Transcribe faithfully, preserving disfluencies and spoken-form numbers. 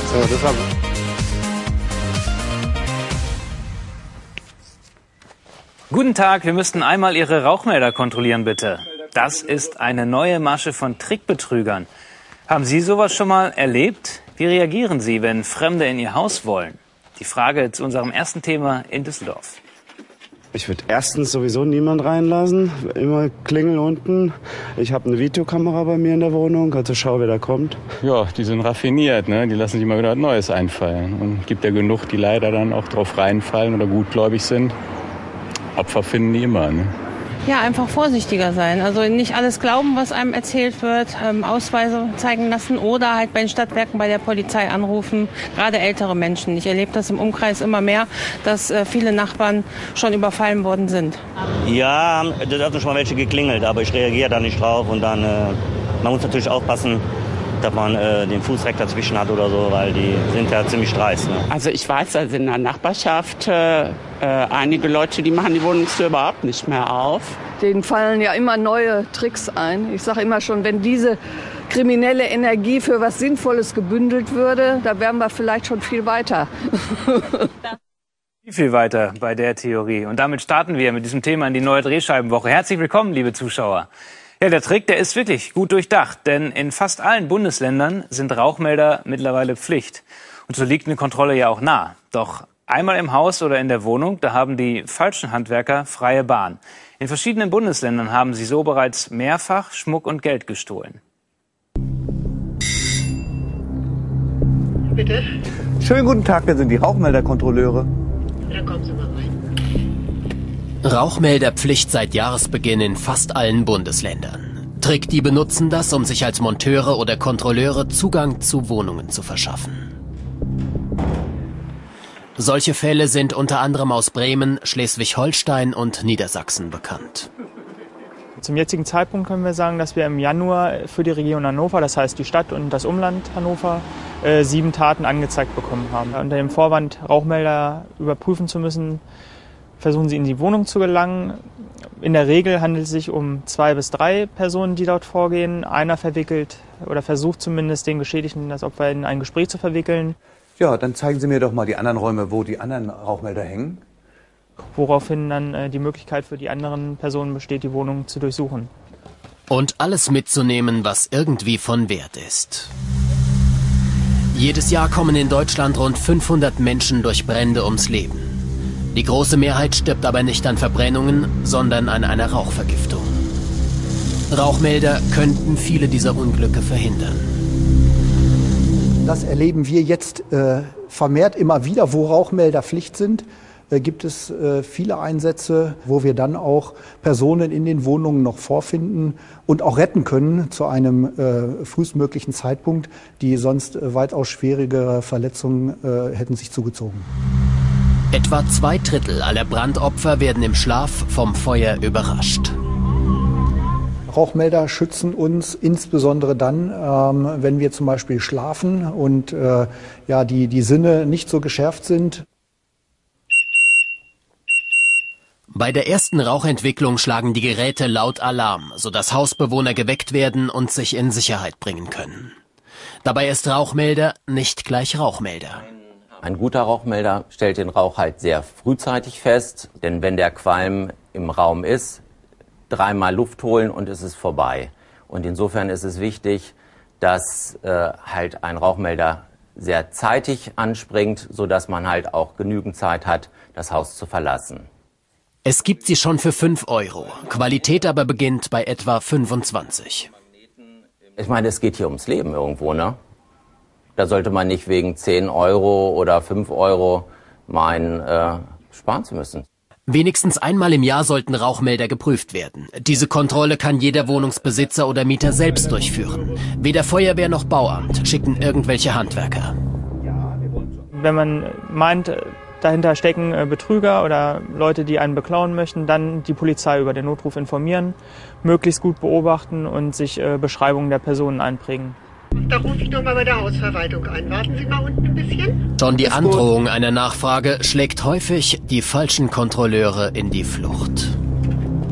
So, das war... Guten Tag, wir müssten einmal Ihre Rauchmelder kontrollieren, bitte. Das ist eine neue Masche von Trickbetrügern. Haben Sie sowas schon mal erlebt? Wie reagieren Sie, wenn Fremde in Ihr Haus wollen? Die Frage zu unserem ersten Thema in Düsseldorf. Ich würde erstens sowieso niemand reinlassen. Immer Klingel unten. Ich habe eine Videokamera bei mir in der Wohnung, also schau, wer da kommt. Ja, die sind raffiniert, ne? Die lassen sich mal wieder was Neues einfallen. Und es gibt ja genug, die leider dann auch drauf reinfallen oder gutgläubig sind. Opfer finden die immer, ne? Ja, einfach vorsichtiger sein. Also nicht alles glauben, was einem erzählt wird, ähm, Ausweise zeigen lassen oder halt bei den Stadtwerken bei der Polizei anrufen, gerade ältere Menschen. Ich erlebe das im Umkreis immer mehr, dass äh, viele Nachbarn schon überfallen worden sind. Ja, da hat schon mal welche geklingelt, aber ich reagiere da nicht drauf und dann, äh, man muss natürlich aufpassen, dass man äh, den Fuß direkt dazwischen hat oder so, weil die sind ja ziemlich dreist. Ne? Also ich weiß, also in der Nachbarschaft äh, äh, einige Leute, die machen die Wohnungstür überhaupt nicht mehr auf. Denen fallen ja immer neue Tricks ein. Ich sage immer schon, wenn diese kriminelle Energie für was Sinnvolles gebündelt würde, da wären wir vielleicht schon viel weiter. Viel, viel weiter bei der Theorie. Und damit starten wir mit diesem Thema in die neue Drehscheibenwoche. Herzlich willkommen, liebe Zuschauer. Ja, der Trick, der ist wirklich gut durchdacht, denn in fast allen Bundesländern sind Rauchmelder mittlerweile Pflicht. Und so liegt eine Kontrolle ja auch nah. Doch einmal im Haus oder in der Wohnung, da haben die falschen Handwerker freie Bahn. In verschiedenen Bundesländern haben sie so bereits mehrfach Schmuck und Geld gestohlen. Bitte? Schönen guten Tag, wir sind die Rauchmelderkontrolleure. Dann kommen Sie mal rein. Rauchmelderpflicht seit Jahresbeginn in fast allen Bundesländern. Trickdiebe benutzen das, um sich als Monteure oder Kontrolleure Zugang zu Wohnungen zu verschaffen. Solche Fälle sind unter anderem aus Bremen, Schleswig-Holstein und Niedersachsen bekannt. Zum jetzigen Zeitpunkt können wir sagen, dass wir im Januar für die Region Hannover, das heißt die Stadt und das Umland Hannover, äh, sieben Taten angezeigt bekommen haben. Unter dem Vorwand, Rauchmelder überprüfen zu müssen, versuchen sie in die Wohnung zu gelangen. In der Regel handelt es sich um zwei bis drei Personen, die dort vorgehen. Einer verwickelt oder versucht zumindest den Geschädigten, das Opfer in ein Gespräch zu verwickeln. Ja, dann zeigen Sie mir doch mal die anderen Räume, wo die anderen Rauchmelder hängen. Woraufhin dann äh, die Möglichkeit für die anderen Personen besteht, die Wohnung zu durchsuchen. Und alles mitzunehmen, was irgendwie von Wert ist. Jedes Jahr kommen in Deutschland rund fünfhundert Menschen durch Brände ums Leben. Die große Mehrheit stirbt aber nicht an Verbrennungen, sondern an einer Rauchvergiftung. Rauchmelder könnten viele dieser Unglücke verhindern. Das erleben wir jetzt äh, vermehrt immer wieder, wo Rauchmelder Pflicht sind. Äh, gibt es äh, viele Einsätze, wo wir dann auch Personen in den Wohnungen noch vorfinden und auch retten können zu einem äh, frühestmöglichen Zeitpunkt, die sonst äh, weitaus schwierigere Verletzungen äh, hätten sich zugezogen. Etwa zwei Drittel aller Brandopfer werden im Schlaf vom Feuer überrascht. Rauchmelder schützen uns insbesondere dann, ähm, wenn wir zum Beispiel schlafen und äh, ja, die, die Sinne nicht so geschärft sind. Bei der ersten Rauchentwicklung schlagen die Geräte laut Alarm, sodass Hausbewohner geweckt werden und sich in Sicherheit bringen können. Dabei ist Rauchmelder nicht gleich Rauchmelder. Ein guter Rauchmelder stellt den Rauch halt sehr frühzeitig fest, denn wenn der Qualm im Raum ist, dreimal Luft holen und es ist vorbei. Und insofern ist es wichtig, dass äh, halt ein Rauchmelder sehr zeitig anspringt, sodass man halt auch genügend Zeit hat, das Haus zu verlassen. Es gibt sie schon für fünf Euro, Qualität aber beginnt bei etwa fünfundzwanzig. Ich meine, es geht hier ums Leben irgendwo, ne? Da sollte man nicht wegen zehn Euro oder fünf Euro meinen, äh, sparen zu müssen. Wenigstens einmal im Jahr sollten Rauchmelder geprüft werden. Diese Kontrolle kann jeder Wohnungsbesitzer oder Mieter selbst durchführen. Weder Feuerwehr noch Bauamt schicken irgendwelche Handwerker. Wenn man meint, dahinter stecken Betrüger oder Leute, die einen beklauen möchten, dann die Polizei über den Notruf informieren, möglichst gut beobachten und sich Beschreibungen der Personen einprägen. Da rufe ich noch mal bei der Hausverwaltung ein. Warten Sie mal unten ein bisschen. Schon die Androhung einer Nachfrage schlägt häufig die falschen Kontrolleure in die Flucht.